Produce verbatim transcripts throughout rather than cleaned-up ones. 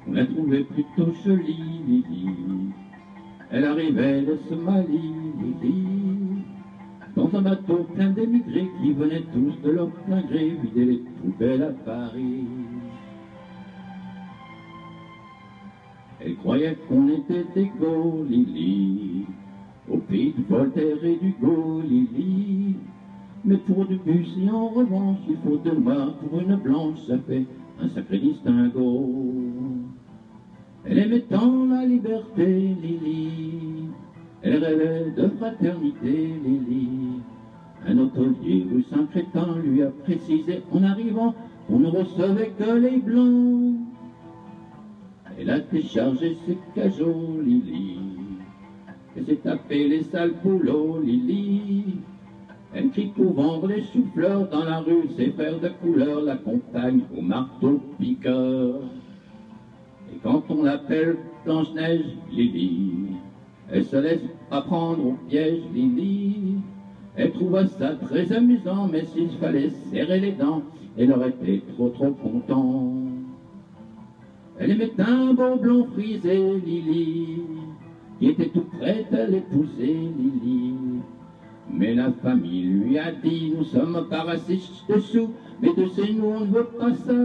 On la trouvait plutôt jolie, Lily. Elle arrivait de Somalie, Lily, dans un bateau plein d'émigrés qui venaient tous de leur plein gré vider les poubelles à Paris. Elle croyait qu'on était égaux, Lily, au pays de Voltaire et d'Hugo, Lily. Mais pour Debussy, en revanche, il faut deux noirs pour une blanche, ça fait un sacré distinguo. Elle aimait tant la liberté, Lily, elle rêvait de fraternité, Lily. Un hôtelier rue Saint-Crétin lui a précisé en arrivant qu'on ne recevait que les blancs. Elle a déchargé ses cajots, Lily, et s'est tapé les sales boulots, Lily. Elle crie pour vendre les choux-fleurs dans la rue, ses frères de couleur l'accompagnent au marteau-piqueur. Et quand on l'appelle Blanche-Neige, Lily, elle se laisse pas prendre au piège, Lily. Elle trouva ça très amusant, mais s'il fallait serrer les dents, elle aurait été trop trop content. Elle aimait un beau blond frisé, Lily, qui était tout prête à l'épouser, Lily. Mais la famille lui a dit, nous sommes pas racistes dessous, mais de chez nous on ne veut pas ça.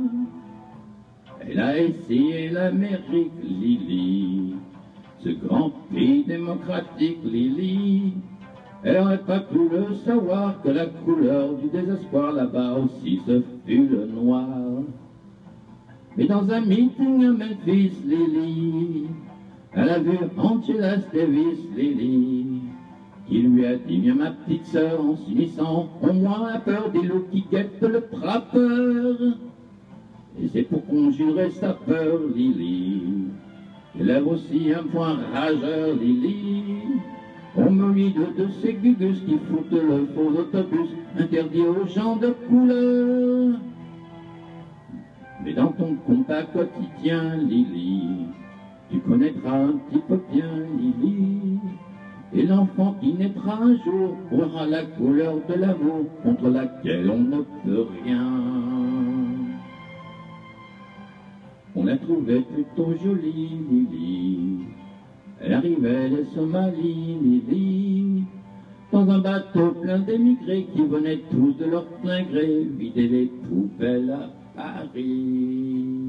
Elle a essayé l'Amérique, Lily, ce grand pays démocratique, Lily. Elle n'aurait pas pu le savoir que la couleur du désespoir là-bas aussi ce fut le noir. Mais dans un meeting à Memphis, Lily, elle a vu Angela Davis, Lily, qui lui a dit, viens ma petite sœur, en s'unissant, au moins la peur des loups qui guettent le trappeur. Et c'est pour conjurer sa peur, Lily, qu'elle a aussi un point rageur, Lily. On me lit de, de ces gugus qui foutent le faux autobus, interdit aux gens de couleur. Mais dans ton combat quotidien, Lily, tu connaîtras un petit peu bien, Lily. Et l'enfant qui naîtra un jour aura la couleur de l'amour contre laquelle on ne peut rien. On la trouvait plutôt jolie, Lily. Elle arrivait de Somalie, Lily, dans un bateau plein d'émigrés qui venaient tous de leur plein gré vider les poubelles à Paris.